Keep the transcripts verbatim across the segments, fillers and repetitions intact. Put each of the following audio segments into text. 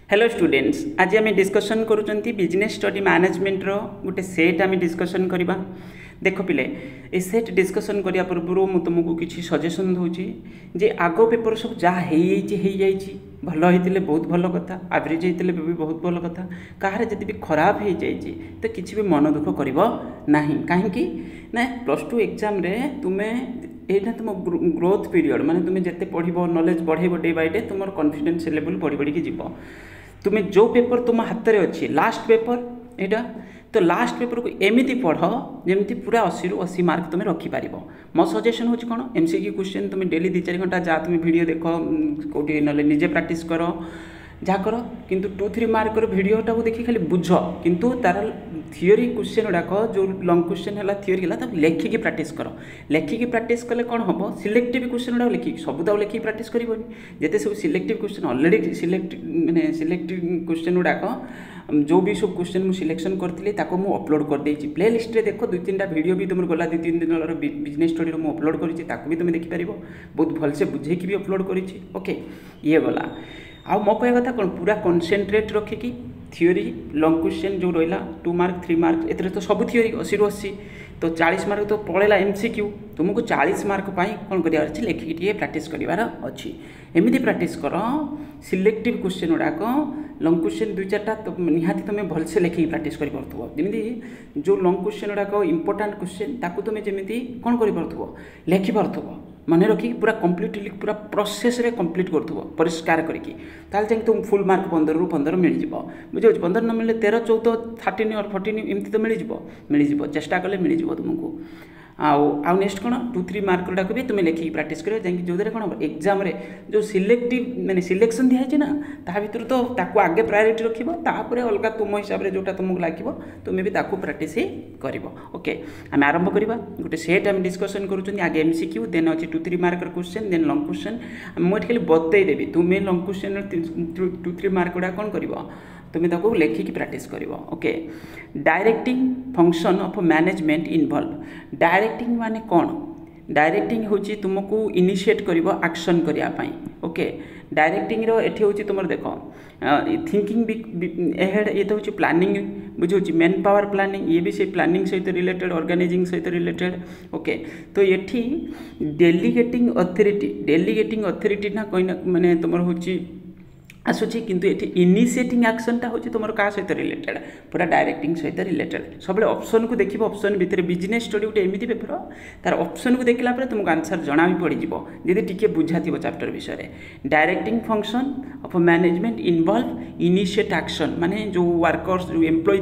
Hello students, आज आम discussion करुँच बिजनेस स्टडी मैनेजमेंट रो गोटे सेट आम डिस्कसन करवा। देख पिले ए सेट डिस्कसन करिया पूर्व मु तुमको किसी सजेशन दूची जे आग पेपर सब जहाँ भल होते बहुत भल कथा, एवरेज होते भी बहुत भल कथा, कहार जब भी खराब हो जाए तो किसी भी मन दुख कर ना कहीं ना प्लस टू एग्जाम रे तुम्हें यहाँ तुम ग्रोथ पीरियड माने तुम्हें जिते पढ़ नॉलेज बढ़ेब डे बाय डे तुम कॉन्फिडेंस लेवल बढ़ी बढ़ी जीव। तुम्हें जो पेपर तुम हाथ में अच्छी लास्ट पेपर यहाँ तो लास्ट पेपर को एमती पढ़ जमी पूरा अस्सी रु अस्सी मार्क तुम रखिपार। मो सजेसन हूँ कौन एमसीक्यू क्वेश्चन तुम डेली दु चार घंटा जा तुम वीडियो देख कौटी ना निजे प्रैक्टिस कर जहाँ कर किंतु टू थ्री मार्क भिडटा को देखिए खाली बुझ किंतु तार थियोरी क्वेश्चन गुड़ाक जो लंग क्वेश्चन है थियोरी है लेखिकी प्रैक्टिस कर। लेखिकी प्रैक्टिस कले कौन हम सिलेक्टिव क्वेश्चन गुड़ा लिखिकी सब तो लेखिकी प्रैक्टिस करनी जिते सब सिलेक्टिव क्वेश्चन ऑलरेडी सिलेक्ट मैंने सिलेक्टिव क्वेश्चन गुड़ाक जो भी सब क्वेश्चन मुझे सिलेक्शन करती मुझे अपलोड कर देती प्ले लिस्ट रे देख दु तीन वीडियो भी तुम गला दु तीन दिन बिजनेस स्टडी मुझे अपलोड कर भी तुम देखिपार बहुत भलसे बुझेकी भी अपलोड कर ओके ये गला। आउ मो कह कथा कौन पूरा कनसेंट्रेट रखिकी थियोरी लंग क्वेश्चन जो रहा टू मार्क थ्री मार्क ए तो सब थियोरी अस्सी रु अस्सी तो चालीस मार्क तो पड़ेगा एमसीक्यू तुमको चालीस मार्क कौन कर लिखिकी टे प्रैक्टिस करार अच्छी एमती प्रैक्टिस कर। सिलेक्टिव क्वेश्चन गुड़ाक लंग क्वेश्चन दुई चार्टा तो निहाती तुम भलसे लिखिकी प्रैक्टिस करमती जो लंग क्वेश्चन गुड़ाक इंपोर्टाट क्वेश्चन ताकू तुम जमी कौन कर लिखिपार मन रखिक पूरा कम्प्लीटली पूरा प्रोसेस रे कंप्लीट करूँ परिष्कार करके जाए तुम फुल मार्क पंद्रह रु पंद्रह मिल जाव बुझे पंद्रह न मिले तेरह चौदह थर्टीन और फोर्टीन एमती तो मिल मिल चेष्टा कले मिल तुमको। आउ आउ नेक्स्ट कौन टू थ्री मार्क गुड़ाक भी तुम लिखिकी प्रैक्टिस कर जो कौन हम एग्जाम रे जो सिलेक्टिव मैंने सिलेक्शन दिखाई ना ता भर तो ताकू आगे प्रायोरिटी रखिपर अलग तुम हिसाब से जोटा तुमको लगे तुम्हें भी ताकू प्रैक्टिस कर ओके। आम आरंभ करवा गोटे सेट आम डिस्कसन करूँ आगे एमसीक्यू देन अच्छे two three mark question then long question मुझे खाली बतईदेवी तुम्हें long question two three mark गुड़ा कौन कर तुम्हें ताको लेखिकी प्रैक्टिस कर okay. Directing function of management involve directing माने कौन डायरेक्टिंग हूँ तुमको इनिशिएट कर एक्शन करने ओके। डायरेक्टिंग रो एठी हूँ तुम देख थिंकिंग एहेड ये तो हूँ प्लानिंग बुझे मेन पावर प्लानिंग ये भी से प्लानिंग सहित रिलेटेड ऑर्गेनाइजिंग सहित रिलेटेड ओके। तो ये डेलीगेटिंग अथॉरिटी डेलीगेटिंग अथॉरिटी ना कहीं ना माने तुम हूँ आसूची किंतु ये इनिशिएटिंग एक्शनटा हूँ तुम क्या सहित रिलेटेड पूरा डायरेक्टिंग सहित रिलेटेड सब ऑप्शन को देखिए ऑप्शन भितर बिजनेस स्टडी गोटे एमती पेपर तार ऑप्शन को देखला तुमको आंसर जना भी पड़ जाए टी बुझा थी चैप्टर विषय। Directing function of management involve initiate action माने जो वर्कर्स जो एम्प्लॉय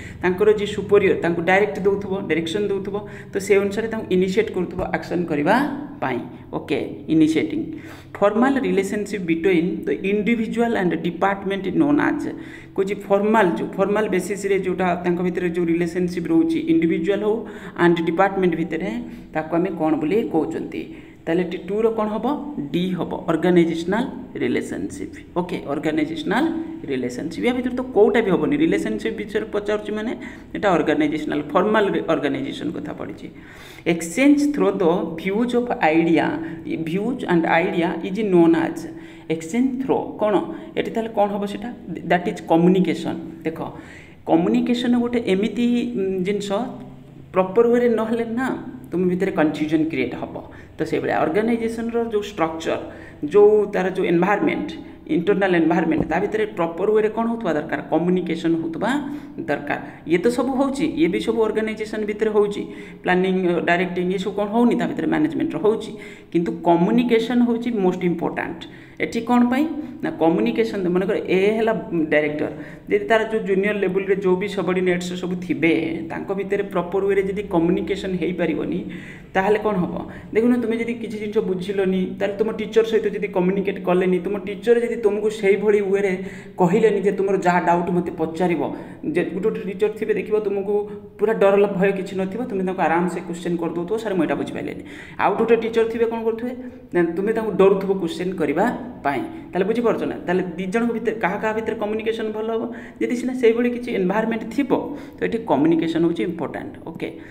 थे जी सुपरियर तांको डायरेक्ट दौथुबो डायरेक्शन दौथुबो तो से अनुसार तांको इनिशिएट करुथुबो एक्शन करबा पाई okay. Initiating formal relationship between the individual and department known as कुछ फॉर्मल जो फॉर्मल बेसिस रे जोटा तांको भितर जो रिलेशनशिप रोची इंडिविजुअल हो एंड डिपार्टमेंट भितर ताको आमे कोन बोली कहउचंती ताले टी टू रो कोन हबो डी हबो organizational relationship okay. Organizational relationship या भितर तो कोटा भी हबोनी रिलेशनशिप विषय पचारछि माने एटा ऑर्गेनाइजेशनल फॉर्मल ऑर्गेनाइजेशन कथा पड़िछि। Exchange through the views of idea views and idea is known as exchange through कौन ये ताले कौन हम से दैट इज कम्युनिकेशन। देख कम्युनिकेशन गोटे एमती जिनस प्रॉपर वे नहले ना तुम भितर कन्फ्यूजन क्रिएट हम तो से ऑर्गेनाइजेशन रो जो स्ट्रक्चर जो तार जो एनवायरनमेंट इंटरनल एनवायरनमेंट ता भितर प्रॉपर वे कौन होता दरकार कम्युनिकेशन होता दरकार ये तो सब हो ये भी सब ऑर्गेनाइजेशन भितर हो प्लानिंग डायरेक्टिंग ये सब कौन होनी ता भितर मैनेजमेंट हो किंतु कम्युनिकेशन हो मोस्ट इंपोर्टेंट एटी कौन पाई ना कम्युनिकेशन मन कर ए है डायरेक्टर जब तार जो जूनियर लेवल रे जो भी सबऑर्डिनेट्स सब थिबे तांको भितर प्रॉपर वे जब कम्युनिकेशन हो पारिबनी ताहले कौन हम देखुन तुम्हें जब किसी जिन बुझिलनी ताहले तुम टीचर सहित जब कम्युनिकेट कलेनी तुम टीचर जब तुमको से भली वे कहलेनी जे तुम जहाँ डाउट मत पचार गोटे गोटे टीचर थे देखो तुमको पूरा डर भय किसी न तुम्हें आराम से क्वेश्चन कर दो सर मुझे बुझिपारे आउ गोटे टीचर थे कौन करुवे तुम्हें डरुव क्वेश्चन करने ताले बुझीपार ना ताले दिज जन भर क्या क्या भितर कम्युनिकेशन भल हम जदि सीना से किसी एनवायरनमेंट थी तो ये कम्युनिकेशन हूँ important okay.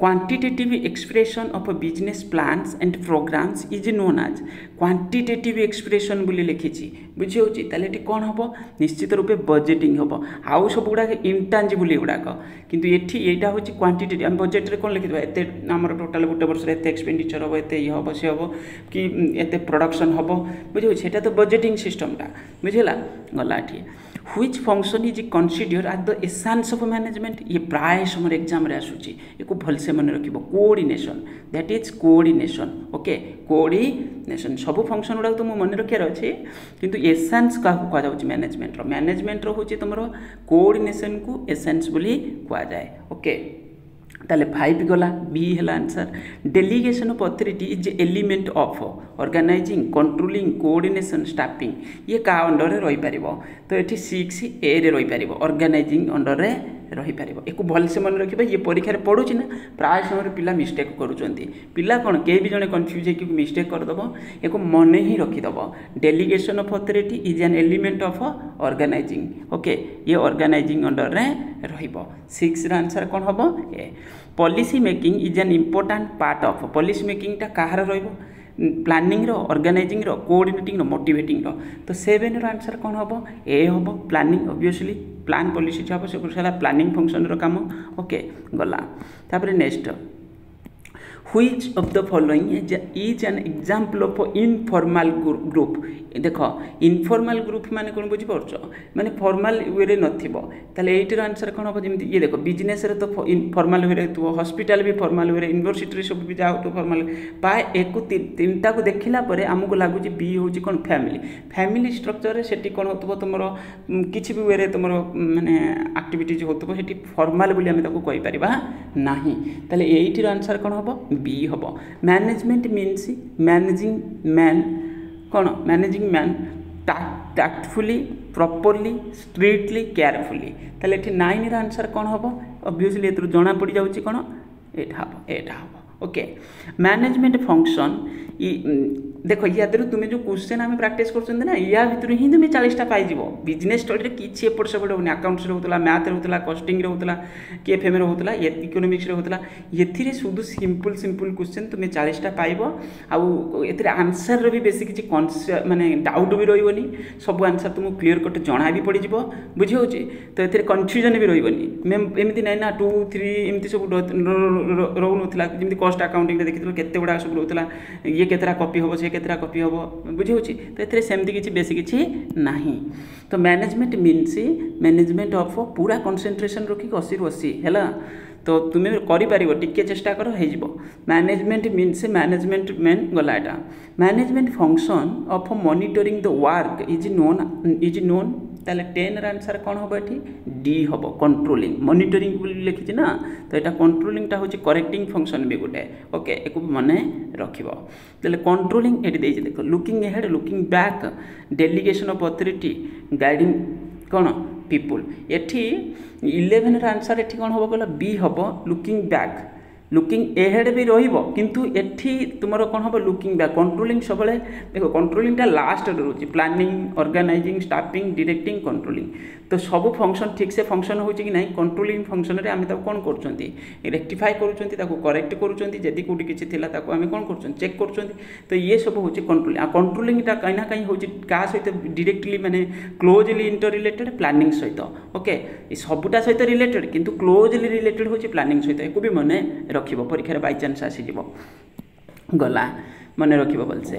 Quantitative expression of business plans and programs is known as quantitative expression बोली लिखी बुझी होची ताले एटी कोन हबो निश्चित रूपे बजेटिंग हबो आउ सब गुडा इंटांजिबल गुडाक किंतु एठी एटा होची क्वांटिटेटिव हम बजेट रे कोन लिखिबा एते हमर टोटल गुटे वर्ष रे एते एक्सपेंडिचर हबो एते ये हबो से हबो कि एते प्रोडक्शन हबो बुझी होची एटा तो बजेटिंग सिस्टम टा बुझिला गला एठी which function is consider at the essence of management ये प्राय समय एग्जाम रे आसुची एको भल से मन रखिबो coordination that is coordination okay coordination सब फंक्शन गुडा तो मन रखियार अछि किंतु एसेंस का कहा जाउची मैनेजमेंट रो मैनेजमेंट रो होची तमरो कोऑर्डिनेशन को एसेंस बोली कहा जाय ओके ताले फाइव गला बी है answer delegation of authority is element of organizing controlling coordination staffing ये का अंडर रे रही पारिबो तो एठी सिक्स ए रे रही पारिबो ऑर्गेनाइजिंग अंडर रे रही पारिबो एको भल से मन रखिबा ये परीक्षा रे पढुची ना प्राय समय पिला मिस्टेक करूचंती पिला कोन के भी जने कंफ्यूज है कि मिस्टेक कर दबो एको मन ही रखि दबो delegation of authority is an element of organizing okay ये ऑर्गेनाइजिंग अंडर रे रहिबो सिक्स रा आंसर कोन हबो A policy making is an important part of policy making टा कहार रहिबो प्लानिंग रो ऑर्गेनाइजिंग रो कोऑर्डिनेटिंग रो मोटिवेटिंग रो तो सेवन रो आंसर कोन हबो ए हबो प्लानिंग ऑब्वियसली प्लान पॉलिसी छाबो से कुछला प्लानिंग फंक्शन रो काम ओके गला तापर next which of the following is an example of informal group देखो इनफॉर्मल ग्रुप माने कोन बुझी परछो माने फॉर्मल वे रे नथिबो ताले एट रो आंसर कोन हो जेमति ये देखो बिजनेस रे तो इनफॉर्मल वे रे तो हॉस्पिटल भी फॉर्मल वे रे यूनिवर्सिटी रे सब भी जाओ तो फॉर्मल पाए एक तीनटा को देखिला परे हमको लागु जे बी होची कोन फैमिली फैमिली स्ट्रक्चर रे सेठी कोन होतबो तमरो किछि भी वे रे तमरो माने एक्टिविटीज होतबो सेठी फॉर्मल बोली हम ताको कहि परिबा नाही ताले एट रो आंसर कोन होबो बी हबो मैनेजमेंट मीन्स मैनेजिंग मैन कौन managing man tactfully properly strictly carefully ताले एठी नाइन रा आंसर कौन हबो ऑब्वियसली एतु जना पड़ी जाउची कोन एटा हबो एटा हबो ओके मैनेजमेंट फंक्शन देखो या तुम जो क्वेश्चन आम प्रैक्टिस कर ना या भितर ही तुम चालीस टा पाई बिजनेस स्टडी किसी एपट सेपट होनी अकाउंट्स होता मैथ होता कस्टिंग होता कि एफ एम होता इकोनोमिक्स होता ये शुद्ध सिंपल सिंपल क्वेश्चन तुम चालीस टा पाइब आउ आंसर भी बेसी किसी कन्स माने डाउट भी रही सब आंसर तुमको क्लीयर कट जना भी पड़ बुझी हो तो ये कन्फ्यूजन भी रही एमती ना ना टू थ्री एमती सब रो ना जमी कस्ट अकाउंटिंग देखी केते गुड़ा सब रोला ये केतरा कॉपी हम से केतरा कॉपी हम बुझी होची तो ये सेमती किसी बेसी किसी नहीं तो मैनेजमेंट मीन्स मैनेजमेंट ऑफ पूरा कंसंट्रेशन रखी अशी रु अशी है तो तुम्हें कर टिके चेष्टा कर हो मैनेजमेंट मीन्स मैनेजमेंट मेन गला एटा management function of monitoring the work is known is known ताले टेन आंसर कौन हम ये डी हम कंट्रोलिंग मॉनिटरिंग लिखी ना तो यहाँ कंट्रोलिंगटा हूँ करेक्टिंग फंक्शन भी गोटे ओके एक मन रखिबो ताले कंट्रोलिंग ये देख देख looking head looking back delegation of authority guiding कौन पीपुल एठी इलेवेन आंसर एठी कौन हम कहला बी हम लुकिंग बैक लुकिंग एहेड भी रहिबो किंतु एठी तुमरो कोन हबो लुकिंग बैक कंट्रोलिंग सबले देखो कंट्रोलिंगटा लास्ट रहउची planning organising staffing directing controlling तो सब फंक्शन ठीक से फंक्शन होची कि नहीं कंट्रोलिंग फंक्शन रे आमे ताको कोन करचंती रेक्टिफाई करचंती ताको करेक्ट करचंती जदी कोठी किछि थिला ताको आमे कोन करचंती चेक करचंती तो ये सब होची कंट्रोलिंग आ कंट्रोलिंगटा कहीं ना कहीं होची का सहित डायरेक्टली माने क्लोजली इंटर रिलेटेड प्लानिंग सहित ओके ई सबुटा सहित रिलेटेड किंतु क्लोजली रिलेटेड होची प्लानिंग सहित एको भी मने रखिबो परीक्षा बाय चांस आसी जीवो गला मन रखिबो बोलसे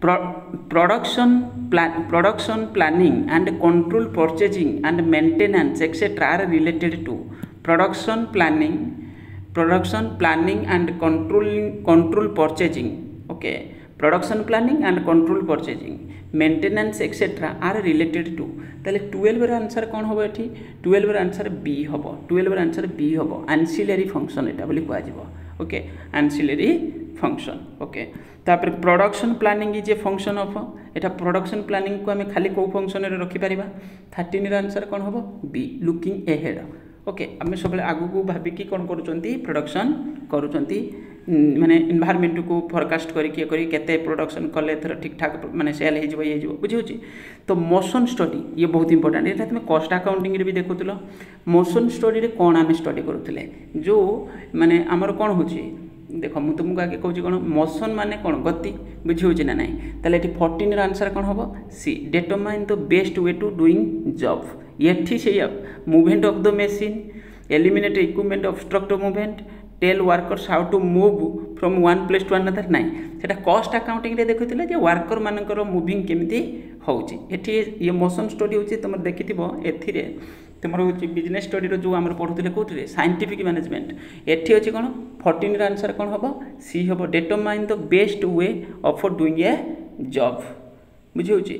production plan production planning and control purchasing and maintenance etcetera are related to production planning production planning and controlling control purchasing okay production planning and control purchasing maintenance etcetera are related to ताले twelve answer कौन हम ये twelve answer B हम twelve answer B हम ancillary function एटा बोली कह जाबो ओके एंसिलरी फंक्शन ओके तापर production planning is a function of Etah production planning को आम खाली को फंक्शन रे रखि परिबा थर्टीन आंसर कौन हम बी लुकिंग एहेड ओके आम सब आगू को भाविकी कौन करुँच प्रोडक्शन करुँच माने इन्वायरमेंट को फोरकास्ट करके केते प्रोडक्शन कले थर ठीक ठाक माने सेल हो बुझे। तो मोशन स्टडी ये बहुत इंपोर्टेंट ये तुम कॉस्ट अकाउंटिंग भी देखुल मोशन स्टडी रे कौन आम स्टडी करुले जो माने आमर कौन हो देख मुझे तुमको आगे कहूँ कौन मोशन माने कौन गति बुझे ना ना ताले ये फोर्टीन आंसर कौन हम C determine the best way to doing job ये से movement of the machine eliminate equipment obstructive movement tell workers how to move from one place to another नाई से कॉस्ट अकाउंटिंग देखुले जे वर्कर मानकर moving केमिति होउची एठी ये मोशन स्टडी होची तुम देखिथिबो एथिरे तुमर होची बिजनेस स्टडी रो जो हमर पढुथिले कोथिरे साइंटिफिक मैनेजमेंट एठी होची कोन फोर्टीन र आंसर कोन हबो सी हबो determine the best way of doing a job बुझी होची।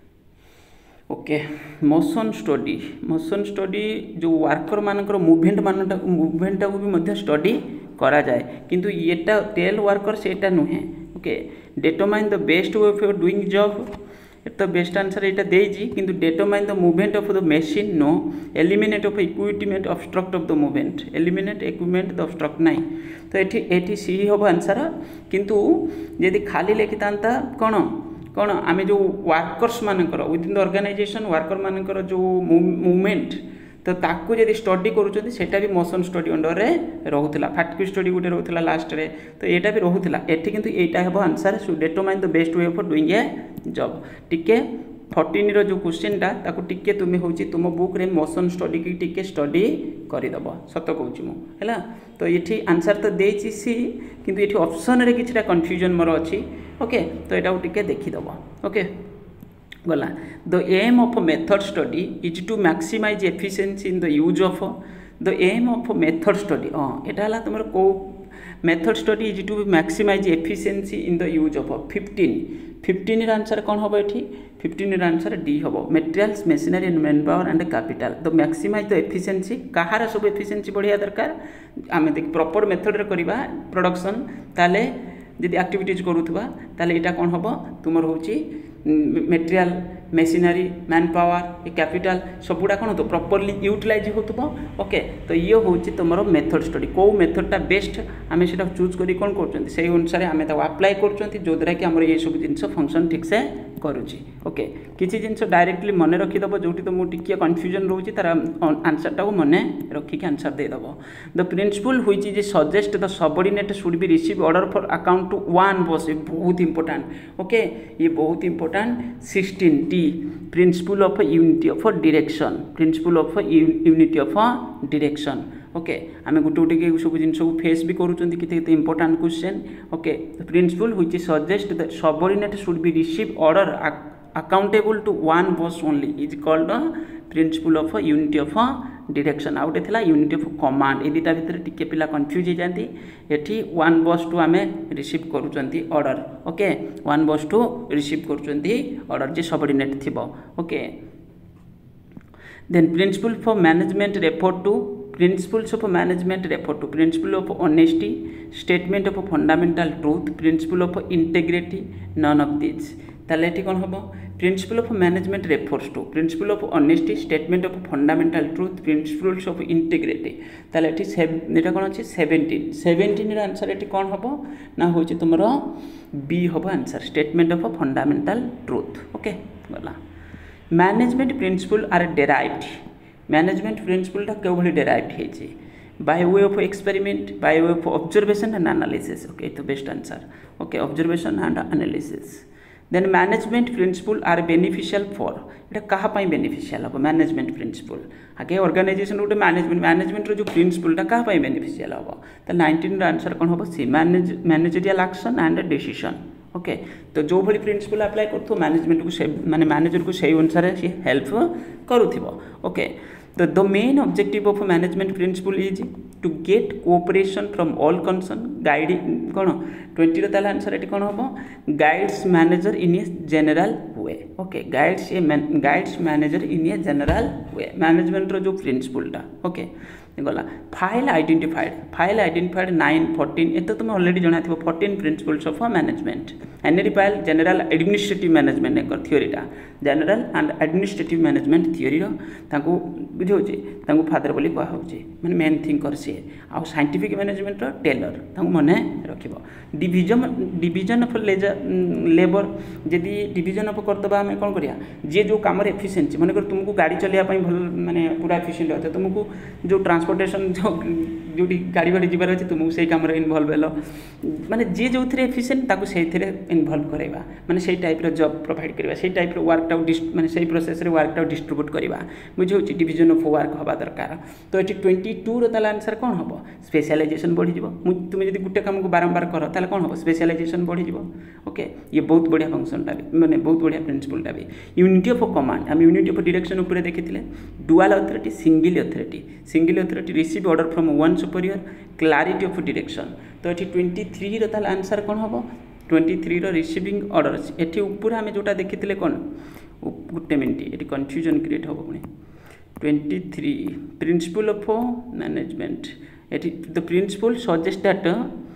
Okay motion study motion study जो वर्कर मानकर मुवमेंट मान मुवमेंट को भी स्टडी करा जाए किंतु येटा टेल वर्कर सेटा नुहे। Okay determine the best way of doing job तो बेस्ट आंसर यहाँ देजी किंतु determine the movement of the machine no eliminate of equipment obstruct of the movement eliminate equipment the obstruct नहीं तो ये ये सी हम आंसर किंतु यदि खाली लिखि था कौन कौन आम जो वर्कर्स मानकर विदिन द ऑर्गेनाइजेशन वर्कर मानकर जो मूवमेंट तो ताकू यदि स्टडी करूँ सेटा भी मोशन स्टडी अंडर रे रोला फैक्ट स्टडी गोटे रोला लास्ट रे तो यहाँ भी रोला एटी किंतु यहाँ हम answer determine the best way of doing a job टिके फोर्टीन रो जो क्वेश्चन टा ताकू टिके तुम्हें होची तुम बुक रे मोशन स्टडी की टिके स्टडी करदब सत कहूँ मुझे तो ये आंसर तो देची सी किंतु ये ऑप्शन रे किछटा कंफ्यूजन मोर अच्छी। ओके तो यहाँ टिके देखीदब। ओके गला the aim of method study is to maximise efficiency in the use of the aim of method study हाँ यहाँ तुम को method study is to maximise efficiency in the use of fifteen fifteen answer कौन हम ये fifteen answer D हम materials machinery and manpower and capital the maximise the efficiency कहार सब एफिशिएंसी बढ़िया दरकार आम देख प्रॉपर मेथड रे करबा प्रोडक्शन ताले यदि एक्टिविटीज करूथबा ताले एटा कौन हम तुमर होची material machinery manpower capital सबुड़ा कौन हो प्रॉपर्ली यूटिलाइज हो। ओके तो ये हूँ तुम मेथड स्टडी कौ मेथडटा बेस्ट आम से चूज कर कौन कर से अनुसार आम अप्लाई करोद्वारा कि आम ये सब जिन फंक्शन ठीक से करुच्ची। ओके किसी जिन डायरेक्टली मन रखीदब जो तुम टिके कन्फ्यूजन रोचे तार आंसरटा को मन रखिक आंसर देदेव। द प्रिंसिपल हुई जे suggest the subordinate should be receive order for account to one boss बहुत इंपोर्टेंट। ओके ये बहुत important sixteen T principle of unity of direction principle of unity of direction. Okay आम गोटे गोटे सब जिन फेस भी करुँच important question. Okay principle which suggest the subordinate should be receive order accountable to one boss only is called principal of unity of direction. आउटे थिला unity of command ए दुटा भितर टिके पिला कंफ्यूज हो जाती एठी वन बॉस टू आम रिसीव करुँच order. Okay one boss to receive करुँच ऑर्डर जे सबऑर्डिनेट थिबो। Okay then principle for management refer to principles of management refer to principle of honesty statement of fundamental truth principle of integrity none of this ताले एठी कोन हबो principle of management refers to principle of honesty statement of fundamental truth principles of integrity ताले एठी एटा कोन अछि seventeen seventeen र answer एठी कोन हबो ना होछि तुमरो बी हबो answer statement of fundamental truth. Okay गला management principle are derived management principle क्यों भाई डेराइव्ड है by way of experiment by way of observation and analysis. Okay तो best answer. Okay observation and analysis then management principle are beneficial for ये क्या beneficial हम management principle आगे organisation गोटे management management जो प्रिंसिपलटा क्या बेनिफिशियल हम तो नाइंटीन आंसर कौन हम C manage managerial action and decision. Okay तो जो भाई प्रिंसिपल अप्लाई करूँ मैनेजमेंट को से माने मैनेजर को सही अनुसार सी हेल्प करूँ। ओके तो the main objective of management principle is to get cooperation from all concern guiding कौन ट्वेंटी रो ताला आंसर एटी कौन हम guides manager in a general way. Okay guides a guides manager in a general way management रो जो प्रिंसिपलटा। Okay गला Fayol identified Fayol identified nine fourteen ये तो तुम ऑलरेडी जाना थी fourteen principles of management Henri Payal general administrative management एक थियोरीटा general and administrative management theory बुझे फादर बोली कहुचे मैंने मेन थिंकर सी आउ साइंटिफिक मैनेजमेंट टेलर मन रख डिविजन डिविजन ऑफ लेबर जदि डिविजन ऑफ करदे आम कौन करिया जे जो काम एफिशिएंसी मन कर तुमको गाड़ी चलाइबा भल माने पूरा एफिशिएंट होता तुमको जो ट्रांसपोर्टेशन जो जो गाड़ी बाड़ी जीवार अच्छे तुमको से कम इनवल्व हेलो माने जे जो थे एफिशिएंट ताको से इनवल्व कराइबा माने से टाइप रो जॉब प्रोवाइड करबा से टाइप रो वर्क आउट माने से प्रोसेस रे वर्क आउट डिस्ट्रीब्यूट करबा बुझे डिविजन ऑफ वर्क हवा दरकार तो ये ट्वेंटी टू रो ताला आंसर कौन हम स्पेशलाइजेशन बढ़ी जीवो तुम जब गोटे काम को बारंबार कर ताले कौन हम स्पेशलाइजेशन बढ़ी जीवो ओके ये बहुत बढ़िया फंक्शनटा भी माने बहुत बढ़िया प्रिंसिपलटा भी यूनिटी ऑफ कमांड हम यूनिटी ऑफ डायरेक्शन ऊपर देखिथिले dual authority single authority single authority receive order from one superior clarity of direction तो ये ट्वेंटी थ्री रो ताले आंसर कौन हम ट्वेंटी थ्री रो रिसीविंग ऑर्डर ये ऊपर आम जोटा देखिथिले कौन गोटे मिनिट ये कन्फ्यूजन क्रिएट हम पुणी twenty three principle of management ये the principle suggest that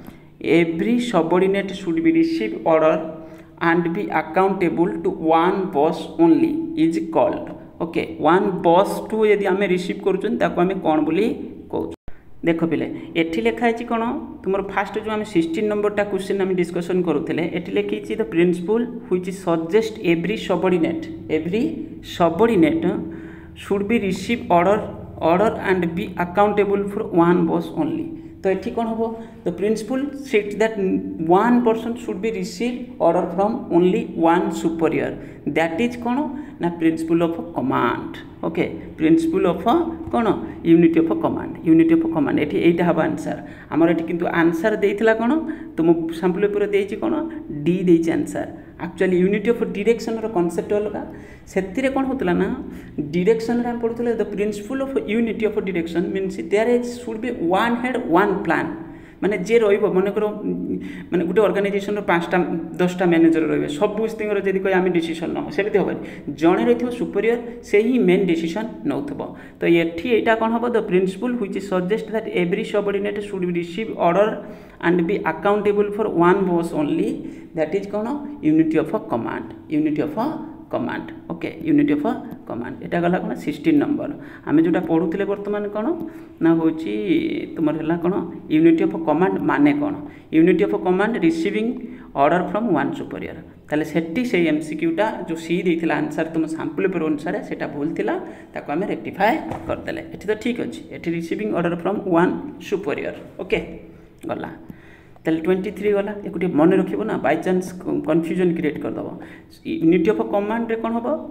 every subordinate should be receive order and be accountable to one boss only is called okay one boss to यदि आमे receive करूछन ताको आमे कोन बोली कहू देख पिले एठी लेखा है कोन तुमर फास्ट जो आमे सिक्सटीन नंबर टा क्वेश्चन आमे डिस्कशन करूथिले एठी लेखि छि the principle which suggest every subordinate every subordinate should be receive order order and be accountable for one boss only तो ये कौन हम the principle set that one person should be receive order from only one superior that is कौन ना principle of command okay principle of कौन unity of command unity of command ये यहीटा हम आंसर आमर ये किंतु आंसर देइथिला कौन तुम सैंपल पेपर देइछि कौन डी देइछि answer actually unity of direction रो कांसेप्ट अलग से कौन होता ना डायरेक्शन रे पढ़ुले the principle of unity of direction means there is should be one head one plan माने जे रहिबो माने करो माने गुटे ऑर्गेनाइजेशन रो पांचटा दसटा मैनेजर रहिबे सब बुस्तिंगर जदि कोइ आमे डिसीजन न सेबे होबनी जणे रहिथो सुपीरियर से ही मेन डिसीजन नउथबो तो एठी एटा कोन हबो the principle which suggest that every subordinate should be receive order and be accountable for one boss only that is कोन unity of command unity of command okay unity of command एटा गला कोन sixteen number आमे जोटा पढुथिले वर्तमान कोन ना होची तुमर हला कोन यूनिटी ऑफ कमांड माने कोन unity of command receiving order from one superior ताले सेठी से एमसीक्यूटा जो सी देथिला आंसर तुम सैंपल पेपर अनुसार सेटा भूल थिला ताको आमे रेक्टिफाई कर देले एठी तो ठीक अछि एठी receiving order from one superior okay गला ताले ट्वेंटी थ्री गला एक गोटे मन रखिबो ना बाय चांस कन्फ्यूजन क्रिएट कर दबो यूनिटी ऑफ कमांड रे कोन हबो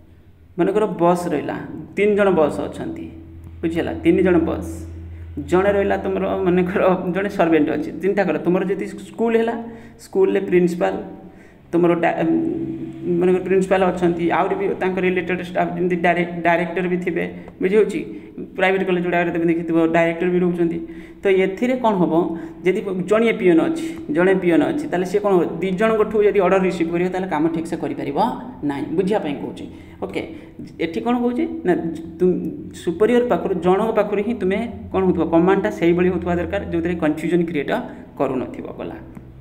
मन कर बस रहिला तीन जन बस अछंती बुझिला तीन जन बस जणे रहिला तुमर मन कर जणे सर्वेंट अछि चिंता कर तुमर जति स्कूल हैला स्कूल ले प्रिंसिपल तुमर मन प्रिंसिपल अच्छा आउरी भी रिलेटेड स्टाफ जमी डायरेक्टर भी थे बुझे प्राइवेट कॉलेज गुड़ा देखी डायरेक्टर भी रोचे तो ये कौन हम जदि जड़े पीएन अच्छी जड़े पीएन अच्छी ताले सी कौन दिज ठूँ जब ऑर्डर रिसीव कर कम ठीक से कर ना बुझापी कौच ओके ये कौन कौच ना तुम सुपीरियर पाखर जन पाखर ही तुम्हें कौन हो कमांडटा से होता दरकार जो कन्फ्यूजन क्रिएट करूँ गला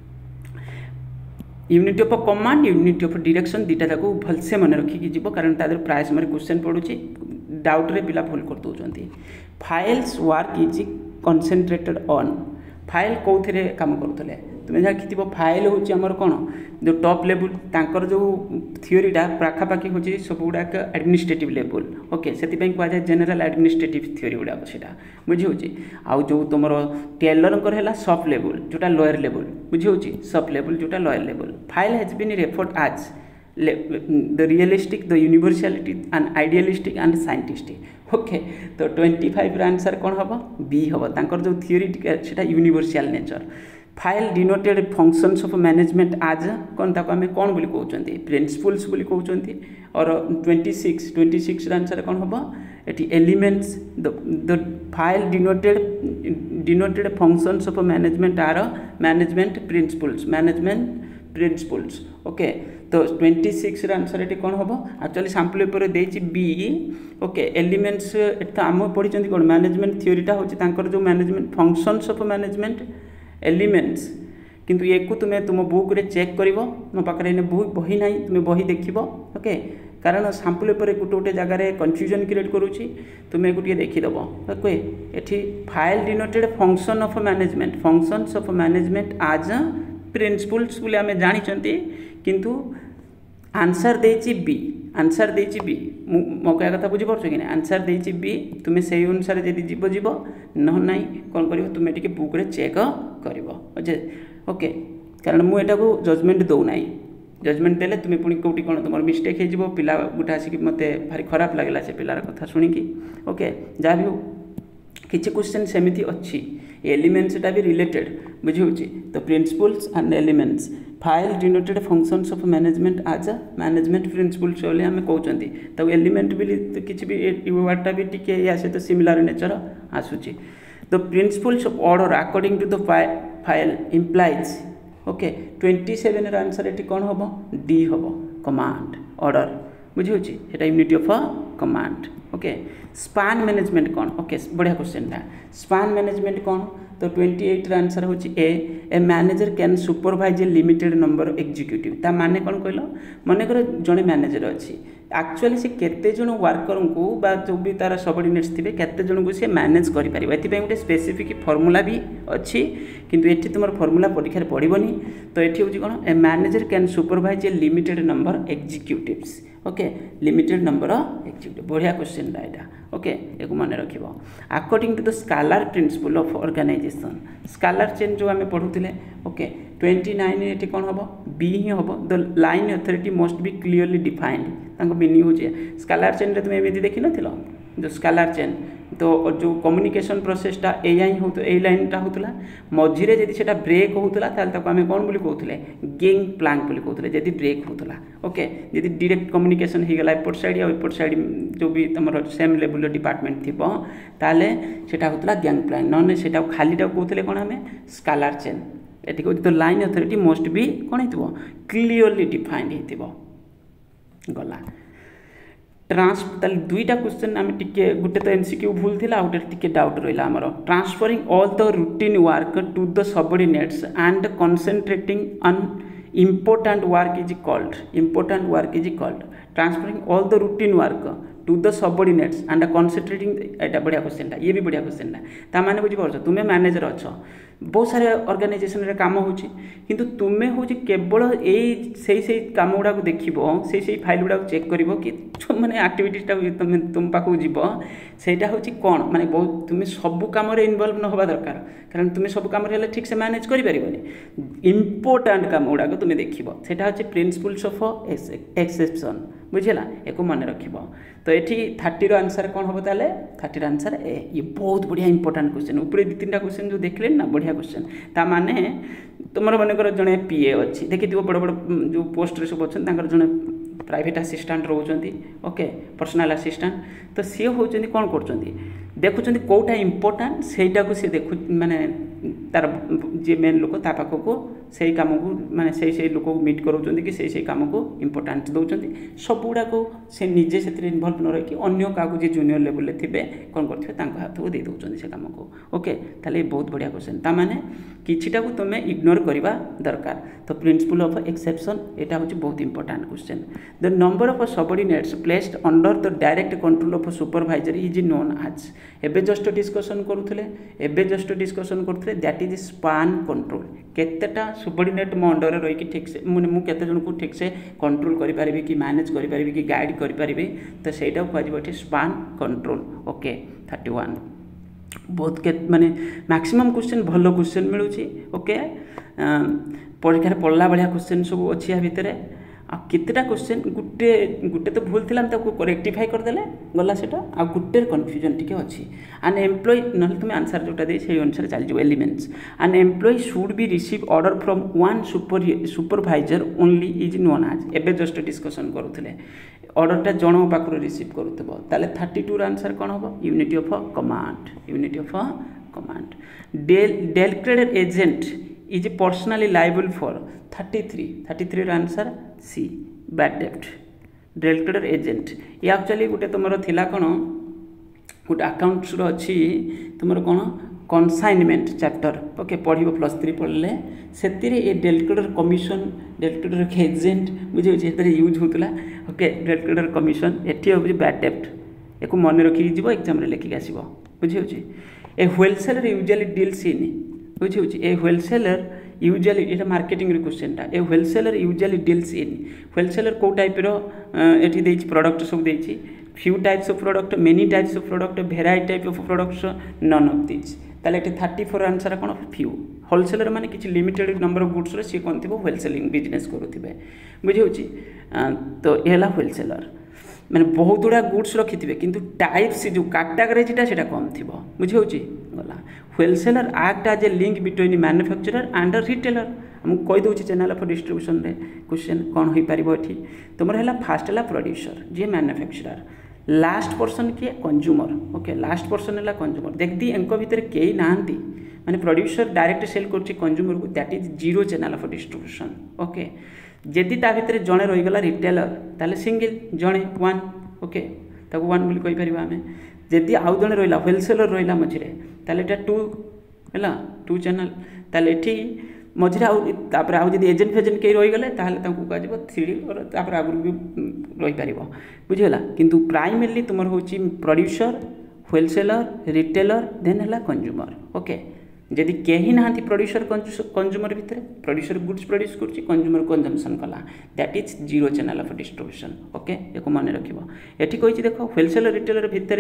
unity of command unity of direction दुटा जाक भलसे मन रखिकी जीव कारण तादर प्राय समय क्वेश्चन पड़ुची डाउट रे पिला भूल कर दौरान Fayol's work is concentrated on Fayol कौन काम करुले तुम्हें जहाँ कि फाइल होमर कौन जो टॉप लेवल तांकर जो थियोरीटा पाखापाखि हूँ सब गुड़ाक एडमिनिस्ट्रेटिव लेवल ओके से कहुए जनरल एडमिनिस्ट्रेटिव थियोरी गुड़ाक से बुझे आउ जो तुम टेलर है सॉफ्ट लेवल जोटा लोअर लेवल बुझे सॉफ्ट लेवल जोटा lower level Fayol has been referred as the realistic the universality and idealistic and scientific okay तो ट्वेंटी फाइव आंसर कौन हम बी हम तांकर जो थियोरी से universal nature Fayol denoted functions of management as कौन ताको आमे कौन बोली कहउचंती प्रिंसिपल्स बोली कहउचंती और twenty six twenty six answer कौन हम एटी elements the the Fayol denoted denoted functions of management are management principles management principles okay तो ट्वेंटी सिक्स आंसर ये कौन हम एक्चुअली सैंपल पेपर देती बी ओके एलिमेंट्स तो आम पढ़ी कौन मैनेजमेंट थ्योरीटा हूँ जो management functions of management elements किंतु ये को तुम्हें तुम बुक रे चेक कर मो पाखे बुक बही ना तुम्हें बही देख ओके कारण सैंपल पेपर गोटे गोटे जगार कन्फ्यूजन क्रिएट करुँची तुम्हें गोटे देखीदेव ओके ये Fayol denoted function of management functions of management as uh principles बोले आम जानी किंतु आंसर देची बी आंसर देची बी मो कह कथा बुझीपार कि आंसर देची बी तुम्हें से अनुसार जब जीव जीव न ना कौन कर तुम्हें टी बुक रे चेक कर ओके कारण मुझे को जजमेंट दौना जजमेंट देले तुम्हें पुणी कौटी कौन तुम मिस्टेक हो पिला गोटे आसिक मत भारी खराब लगला से पिलार कथा शुणिकी ओके जहाँ भी हो किसी क्वेश्चन सेमती अच्छी एलिमेंट्स भी रिलेटेड बुझे तो principles and elements Fayol denoted functions of management as uh management principles बोले आम कहते तो एलिमेंट भी किसी भी वर्डटा भी टी या सहित सिमिलार नेचर आसूची तो principles of order according to the Fayol implies okay twenty seven answer ये कौन हम डी हम कमांड ऑर्डर बुझे ये unity of command okay span management कौन ओके बढ़िया क्वेश्चन था स्पान मैनेजमेंट कौन तो ट्वेंटी एट आंसर हूँ A a manager can supervise a limited number executive ता माने कौन कहल मनकर जड़े मैनेजर अच्छी एक्चुअली से केते जन वर्कर को बा जो भी तार सबऑर्डिनेट्स थे केते जन को से मैनेज कर पारिबो एथि गोटे स्पेसिफिक फॉर्मूला भी अच्छी किंतु एठी तुम फॉर्मूला परीक्षा पड़ोनी तो ये हूँ कौन a manager can supervise a limited number executives okay limited number executive बढ़िया क्वेश्चन यहाँ ओके एक मन रख according to the scalar principle of organisation scalar chain जो आम पढ़ुले ओके ट्वेंटी नाइन ये कौन हम बी ही हम the line authority must be clearly defined meaning हो स्कालार चेन तुम एमती देखी न जो स्कालार चेन तो जो कम्युनिकेशन प्रोसेसटा एया ही हो ए लाइनटा होता मझीरे जदि से ब्रेक होता आम कौन बोली कहते गेंग प्लांक बोली कहते जदि ब्रेक होता ओके जदि डायरेक्ट कम्युनिकेशन हो गला एपट साइड एपट साइड जो भी तुम सेम लेवल डिपार्टमेंट थी ताले सेटा होता गैंग प्लांक ना से खालीटा कहते कौन आम स्कालार चेन ये कहते तो लाइन अथॉरिटी मस्ट बी कौन हो क्लीयरली डिफाइंड हो गला ट्रांस दुईटा क्वेश्चन आम टिके गोटे तो एमसीक्यू भूल थी आउटे टिके डाउट रहा आमर transferring all the routine work to the subordinates and concentrating on important work is called important work is called transferring all the routine work to the subordinates and concentrating एटा बढ़िया question ये भी बढ़िया question ता माने बुझिपार तुम्हें manager अच्छ बहुत सारे ऑर्गेनाइजेशन रे काम होची किंतु तुम्हें हूँ केवल यही सही सही काम गुड़ा देख से सही फाइल गुड़ा चेक कर कि जो मैंने आक्टिविटीटा तुम तुम पाखक जीव सेटा हूँ कौन माने बहुत तुम्हें सब कम इनवल्व न होगा दरकार कारण तुम्हें सब कम ठीक से मैनेज करें इम्पोर्टाट काम गुड़ा तुम्हें देख सेटा हूँ प्रिंसिपल्स ऑफ एक्सेप्शन बुझेगा एक मन रख तो ये थर्टी आंसर कौन हम ताले थर्टी आंसर ए ये बहुत बढ़िया इंपोर्टेंट क्वेश्चन ऊपर दु तीन क्वेश्चन जो देखले ना बढ़िया क्वेश्चन ता माने तुम मनकर जड़े पीए अच्छी देखी बड़ बड़ जो पोस्ट सब अच्छा जड़े प्राइवेट असिस्टेंट रोचंती ओके पर्सनल असिस्टेंट तो सी होचंती कौन करचंती देखुचंती कोटा इंपोर्टेंट सेटा को सी देखु माने तार जे मेन लोक ता पाख को सही काम को माने सही सही लोक मीट करोचंती कि सही सही काम को इंपोर्टेंट दौरान सब गुड़ा को से निजे से इनवल्व न रही अन्य क्या जे जूनियर लेवल थे कौन करेंगे हाथ को दे दौरान से कम को ओके ताले बहुत बढ़िया क्वेश्चन ता माने किछिटा को तुम्हें इग्नोर करवा दरकार तो प्रिंसिपल ऑफ एक्सेप्शन यहाँ हूँ बहुत important question the number of subordinates placed under the direct control of supervisor is known as एबे जस्ट डिस्कशन करुले एबे जस्ट डिस्कशन करुले दैट इज स्पान कंट्रोल केतेटा सबऑर्डिनेट मो अंडर रही ठीक से मुझे केते जन को ठीक से कंट्रोल करि पारिबे कि मैनेज करि पारिबे कि गाइड करि पारिबे तो सेटा कहबो span control okay thirty one बहुत के माने मैक्सिमम क्वेश्चन भल क्वेश्चन मिलूँ ओके परीक्षा पढ़ला भाया क्वेश्चन सब अच्छी भितर आ केतेटा क्वेश्चन गुटे गुटे तो भूल थिला ताको रेक्टिफाई करदेले गला सेटा आ गुटे कन्फ्यूजन टिके अच्छी एन एम्प्लॉय ना तुम आंसर जोटा दे से अनुसार चलजो elements an employ should be receive order from one super supervisor only is known as एबे जस्ट डिस्कशन करुले ऑर्डरटा जन पाखर रिसीव करुव ताले थर्टी टू आंसर कौन हम unity of command unity of command del del credere agent is personally liable for thirty three thirty three answer सी bad डेब्ट director agent ये actually गोटे तुम थिला कौन गोटे अकाउंट्स अच्छी तुम कौन कनसाइनमेंट चैप्टर ओके पढ़ प्लस थ्री पढ़ले से डायरेक्टर कमिशन डायरेक्टर एजेंट बुझे यूज होता ओके डायरेक्टर कमिशन एटी हूँ बैड डेब्ट या मन रखिकी जीव एग्जाम लिखिक आस बुझे a wholesaler usually deals in बुझे ए होलसेलर यूजुअली ये मार्केटिंग क्वेश्चन टा a wholesaler usually deals in wholesaler को टाइप रे प्रोडक्ट सब देती few types of product many types of product variety type of products none of this ताले ये thirty four answer कौन few wholesaler माने किसी लिमिटेड नंबर ऑफ गुड्स सी कौन थी होलसेलिंग बिजनेस करुवे बुझे तो ये होलसेलर मैंने बहुत गुड़ा गुड्स रखि थे किंतु टाइप्स जो कैटेगरीटा से कम थी बुझे गला wholesaler act as a link between manufacturer and retailer आमको कहीदे चैनल ऑफ डिस्ट्रीब्यूशन रे क्वेश्चन कौन हो पार ये तुम है फास्ट है प्रोड्यूसर जी मैन्युफैक्चरर लास्ट पर्सन किए कंज्यूमर ओके लास्ट पर्सन है कंज्यूमर देख दी एंक भितर कई ना माने प्रोड्यूसर डायरेक्ट सेल कर कंज्यूमर को that is zero channel of distribution okay जदि ता भितर जड़े रहीगला रिटेलर ताले सिंगल जड़े वन ओके ताको वन बोली कहि परिबा आमे जदि आउ जड़े रहिला होलसेलर रहिला मझिरे ताले एटा टू हैला टू चैनल ताले एठी मझिरे आउ तापर आउ जदि एजेंट फेजेंट के रही गले ताले ताको का जिवो थ्री और तापर आगु भी रही परिबो बुझिला किंतु प्राइमरली तुमर होची प्रोड्यूसर होलसेलर रिटेलर देन हैला कंज्यूमर ओके जदि कहीं ना प्रोड्यूसर कंज्यूमर भितर प्रोड्यूसर गुड्स प्रोड्यूस कर कंज्यूमर कंजम्पशन कला that is zero channel of distribution okay एक मन रखिबो एठी कहि देख होलसेलर रिटेलर भितर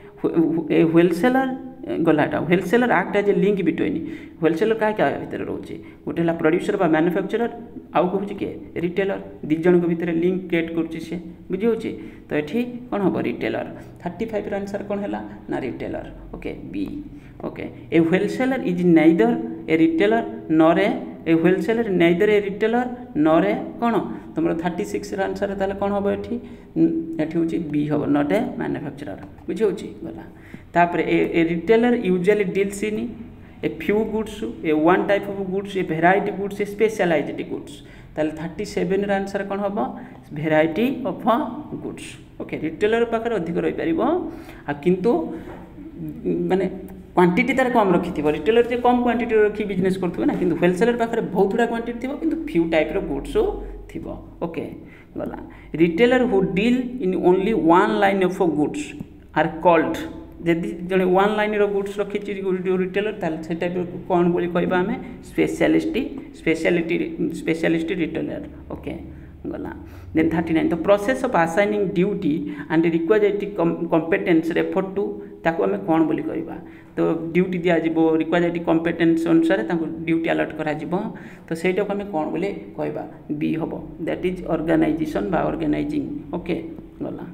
होलसेलर गलाटा wholesaler act as a link between wholesaler क्या क्या भितर रोचे गोटे है प्रोड्यूसर बा मैन्युफैक्चरर आउ कहूँ किए रिटेलर दी जन भितर लिंक क्रिएट कर बुझे होची तो ये कौन हम रिटेलर थर्टी फाइव आंसर कौन है ना retailer okay B okay a wholesaler is neither a retailer nor a a wholesaler neither a retailer nor a कौन तुम थर्टी सिक्स आंसर ताले कौन हम ये ये हूँ बी हम नॉट ए मैन्युफैक्चरर बुझे होची गला तापर a retailer usually deals in a few goods a one type of goods a variety goods a specialized goods ताले थर्टी सेवेन आंसर कौन हम variety of goods okay retailer पाखे अधिक रही पार किंतु माने क्वांटिटी तार कम रखी थी रिटेलर जे कम क्वांटिटी रखी बिजनेस करुवे ना किंतु होलसेलर पाखे बहुत गुड़ा क्वांटिटी थी किंतु फ्यू टाइप रो गुड्स थी ओके गला retailer who deal in only one line of goods are called जदि जड़े वन लाइन रो गुड्स रखी रिटेलर ताल से टाइप कौन बोली कहबा हमें specialist speciality specialist retailer okay गला then thirty nine the process of assigning duty and required competence refer to ताको हमें कौन बोली कहबा तो ड्यूटी दिया जिवो रिक्वायर्ड कॉम्पिटेंस अनुसार ताको ड्यूटी अलॉट करा जिवो तो सेटा को हमें कौन बोले कहबा बी हबो दैट इज ऑर्गेनाइजेशन बा ऑर्गेनाइजिंग ओके गला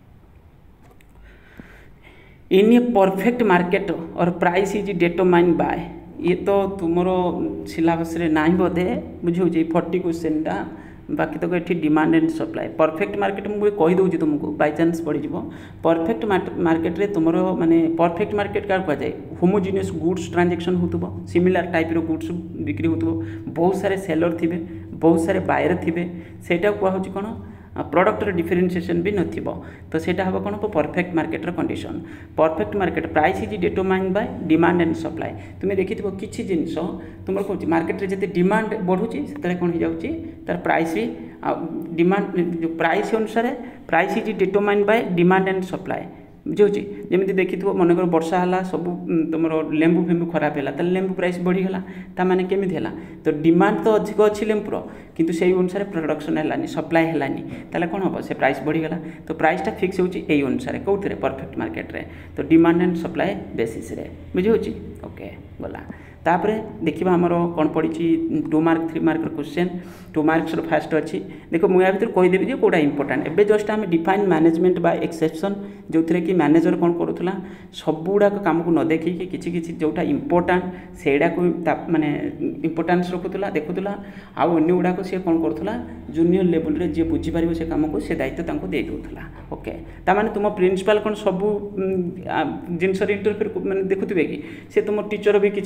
इन ए परफेक्ट मार्केट और प्राइस इज डिटरमाइंड बाय ये तो तुमरो सिलेबस रे नाही बोधे बुझे जे फोर्टी क्वेश्चन टा बाकी तो ये demand and supply perfect market मुझे कहीदे तुमको बाय चांस पड़ जाव परफेक्ट मार्केट रे तुम माने परफेक्ट मार्केट क्या कहुए होमोजिनियस गुड्स ट्रांजैक्शन होतबो सिमिलर टाइप रो गुड्स बिक्री होतबो बहुत सारे सेलर थे बहुत सारे बायर थे सेटा कहूँ कौन प्रोडक्ट डिफरेन्सीएसन भी नथिबो तो सेटा हम कौन perfect market condition perfect market price is determined by demand and supply तुम्हें देखिथिबो किछि जिंस तुमर कहूँ मार्केट रे जते डिमांड बढ़ुची सेते कौन हो जाउची तार प्राइस भी डिमांड जो प्राइस अनुसार price is determined by demand and supply बुझे जमी देखी मन कर वर्षा है सब तुम लेंबू फेंबू खराब है तो लेंबू प्राइस बढ़ीगला ताने केमी है तो डिमांड तो अधिक अच्छी लेंबूर किंतु से अनुसार प्रोडक्शन है सप्लाई है कौन हम से प्राइस बढ़ीगला तो प्राइसटा फिक्स होची अनुसार कौन परफेक्ट मार्केट रे तो डिमांड एंड सप्लाई बेसिस रे बुझे ओके गला तापर देखा आमर कौन पड़ी two mark three mark question two marks first अच्छी देख मुझे भर कहीदेवी जो कौटा इंपोर्टाट एवं जस्ट आम डिफाइन मैनेजमेंट बाय एक्सेप्शन जो थे कि मैनेजर कौन करूला सब गुड़ाक कम को न देखिए किसी किसी जोटा इंपोर्टाट से माने इंपोर्टान्स रखुला देखुला आउ अन्य गुड़ाक सी कौन करूला जूनियर लेवल रे जे बुझीपार से कम को से दायित्व दे दूला ओके ताने तुम प्रिंसिपाल कौन सब जिनस इंटरफेयर मैंने देखुए कि सी तुम टीचर भी किसी जिन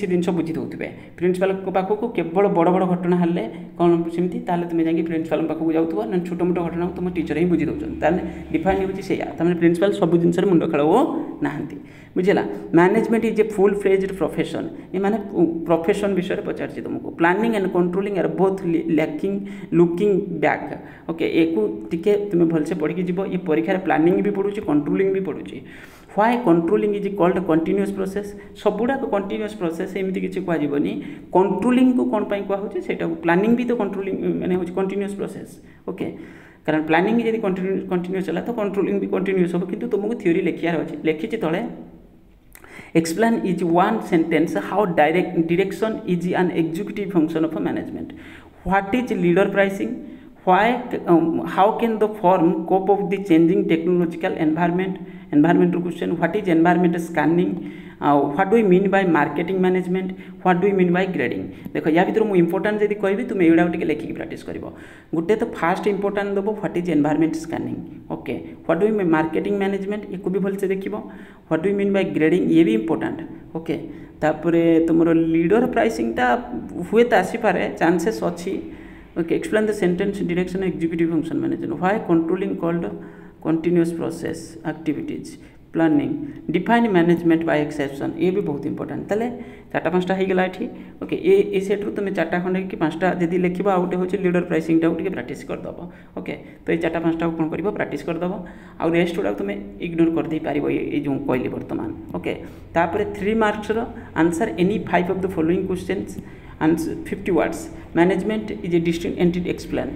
बुझी दौथे प्रिंसिपाल पाखक केवल बड़ बड़ घटना हेल्ले कौन सेमती तुम जाकि प्रिंसिपाल पाखक जाऊँ ना छोट मोट घटना तुम टीचर ही बुझी दौरान ताल डिफाइन हो प्रिंसिपाल सब जिन मुंड खेल ना बुझेगा management is a full fledged profession ये माने प्रोफेशन विषय पचार तुमको planning and controlling are both lacking looking back okay एक टिके तुम भलसे पढ़ी जीव ये परीक्षा प्लानिंग भी पढ़ुची कंट्रोलिंग भी पढ़ुची why controlling is called continuous process सबुड़ाक कंटिन्यूअस प्रोसेस एमती किसी कहनी कंट्रोलिंग को कौन कहुचे से प्लानिंग भी तो कंट्रोलिंग मैंने हूँ कंटिन्यूअस प्रोसेस ओके कारण प्लानिंग जब कंटिन्यूअस है तो कंट्रोलिंग भी कंटिन्यूअस हम किंतु तुमको थ्योरी लिखार अच्छे लिखी तले explain is one sentence how direct direction is an executive function of a management what is leader pricing why um, how can the firm cope of the changing technological environment environmental question what is environment scanning uh, what do we mean by marketing management what do we mean by grading देखो या भर मुझे important जब कहि तुम एगुड़ा टे लिखिक प्राक्ट कर गोटे तो फास्ट इंपोर्टाट दब what is environment scanning okay what do mean marketing management ये भी भलसे देख what do mean by grading ये भी इंपोर्टाट ओके तापर तुम लीडर प्राइसिंगटा हुए तो आसीपे चांसेस अच्छी okay explain the sentence direction executive function management why controlling called continuous process activities planning define management by exception ये भी बहुत इंपोर्टेंट ताले चार्टा पाँचटा हो गला ये ओके ये सेट्रु तुम चार्टा खंडे कि पाँचटा जब लिख आउ गोटे हूँ लीडर प्राइसिंगटा टे प्राक्ट करदेव ओके तो ये चार्टा पाँचटा कौन कर प्राक्ट करदेव आउ रेस्ट गुड़ा तुम इग्नोर करदे पार ये जो कहली बर्तमान ओके तापर three marks answer any five of the following questions answer fifty words management is a distinct entity explain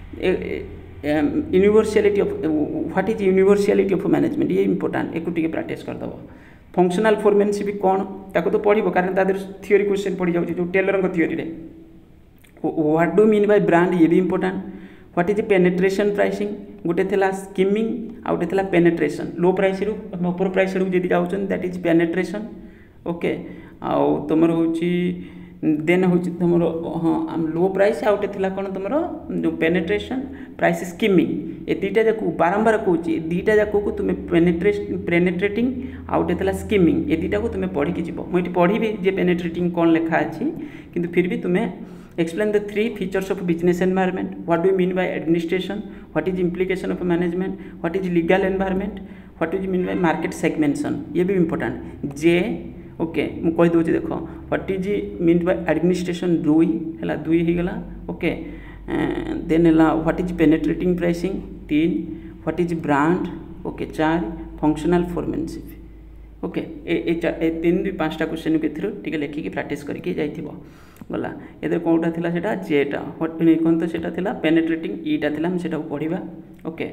universality of what is universality of management ये इंपोर्टाट एक प्राक्ट करदेव फंक्शनल फोरमेनशिप कौन ताको तो पढ़ो कारण तादर थियोरी क्वेश्चन पड़ जाऊँ जो Taylor theory what do mean by brand ये भी important what is penetration pricing गोटे थिला स्कीमिंग आ गोटे थिला पेनेट्रेशन लो प्राइस रु अपर प्राइस रु जदि जाउछन दैट इज पेनेट्रेशन ओके आउ तुमर होची देन हूँ तुम हाँ लो प्राइस आउटे थिला कौन तुम जो पेनेट्रेशन प्राइस स्कीमिंग ये दुईटा जाक बारंबार कौच दुईटा जाक को तुम पेनेट्रे पेनेट्रेटिंग आउटे थिला स्कीमिंग ये दुईटा को तुम पढ़ी जीव मुझे पढ़ी जे पेनेट्रेटिंग कौन लिखा अच्छी किंतु फिर भी तुम्हें explain the three features of business environment what do mean by administration what is implication of management what is legal environment what is mean by market segmentation ये भी इंपोर्टेंट जे ओके मु कहि दउछि देखो what is mean by administration दुई हैला दुई ही गला ओके देन हैला व्हाट इज पेनेट्रेटिंग प्राइसिंग तीन व्हाट इज ब्रांड ओके चार फंक्शनल फोरमेनशिप ओके ए ए तीन दु पांचटा क्वेश्चन के थ्रू टिके लेखिकी प्रैक्टिस करके जाइथिबो गला एदर कोनटा थिला सेटा जेटा व्हाट कोन तो सेटा थिला पेनेट्रेटिंग ईटा थिला हम सेटा पढिबा ओके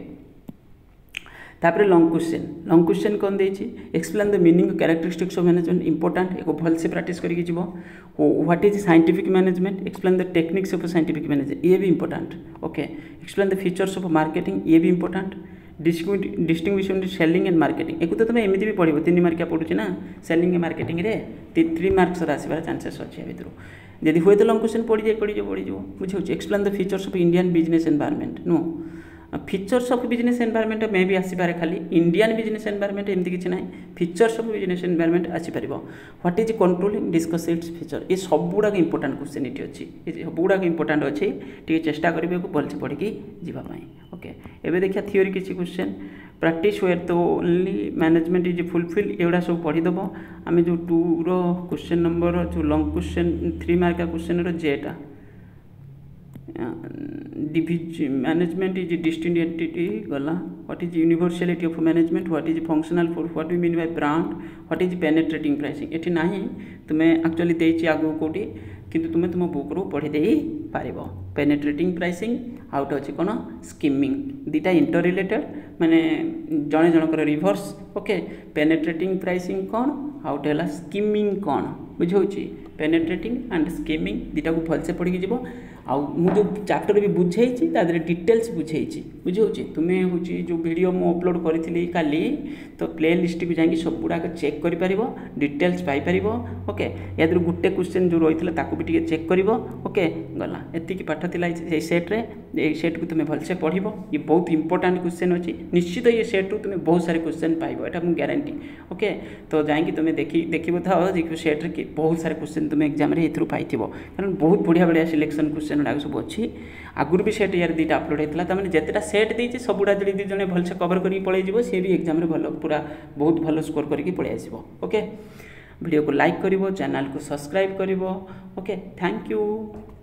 तापर लॉन्ग क्वेश्चन लॉन्ग क्वेश्चन कौन देछि explain the meaning characteristics of management important एक भल से प्रैक्टिस करके जीव what is scientific management explain the techniques of scientific management ये भी important okay explain the features of marketing ये भी important distinguish between selling and marketing एक तो तुम एमती भी पढ़ो तीन मार्किया पड़ुची ना सेलिंग मार्केटिंग रे थ्री मार्क्स आसबार चांसेस अच्छे भितर जदि हुए तो लॉन्ग क्वेश्चन पड़ जाए पड़ जाए पड़ जाए बुझे explain the features of Indian business environment no features of business environment मे भी आसीपारे खाली इंडियन बिजनेस एनवायरनमेंट एमती किसी ना फीचर्स ऑफ बिजनेस एनवायरनमेंट आसीपर what is controlling discuss its feature ये सब गुड़ाक इंपोर्टाट क्वेश्चन ये अच्छी सब गुड़ाक इंपोर्टाट अच्छी टे चेष्टा करेंगे भलसे पढ़ी जावाई ओके एवं देखिए थियोरी किसी क्वेश्चन प्रैक्टिस वेयर तो ओनली मैनेजमेंट इज फुलफिल एगुड़ा सब पढ़ीदेव आम जो टू रो क्वेश्चन नंबर जो long question three mark question जेटा डिविज मैनेजमेंट इज डिस्टिंक्ट एंटिटी गला what is universality of management what is functional for what we mean by brand what is penetrating pricing एटी नाही तुम्हें एक्चुअली देछि आगु कोटी किंतु तुम्हें तुम बुक रू पढ़ी दे पारिबो पेनेट्रेटिंग प्राइसिंग आउट अच्छे कौन स्कीमिंग दुटा इंटर रिलेटेड माने जड़े जनकर रिभर्स ओके पेनेट्रेटिंग प्राइसिंग कौन आउट है स्कीमिंग कौन बुझे पेनेट्रेटिंग एंड स्कीमिंग दुटा को भलसे पढ़ी जीव आउ मु जो चैप्टर भी बुझे तादरे डिटेल्स बुझे बुझे तुम्हें हूँ जो वीडियो मु अपलोड करी काली तो प्ले लिस्ट को जाकि सब गुड़ाक चेक कर डिटेल्स पाइपर ओके या गोटे क्वेश्चन जो रही है भी टे चेक कर ओके गला एति पाठ थी सेट्रे ये सेट को तुम्हें भलसे पढ़ ये बहुत इंपोर्टाट क्वेश्चन अच्छी निश्चित ये सेट रू तुम्हें बहुत सारे क्वेश्चन पाइब एटा मुझे ग्यारंटी ओके तो जाकि तुम्हें देखी देखिए था सेट्रे कि बहुत सारे क्वेश्चन तुम्हें एग्जाम रे एथरू पाइथिबो कारण बहुत बढ़िया बढ़िया सिलेक्शन क्वेश्चन गुड़ा सब अच्छी आगुरी भी सेट यार दुईटा अपलोड होता है तमें जितेटा सेट देती सबुड़ा जी दी जन भलसे कवर करके पलैযাব सी भी एग्जाम रे भल पूरा बहुत भल स्कोर करके पलि आसब ओके वीडियो को लाइक करिवो चैनल को सब्सक्राइब करिवो ओके थैंक यू।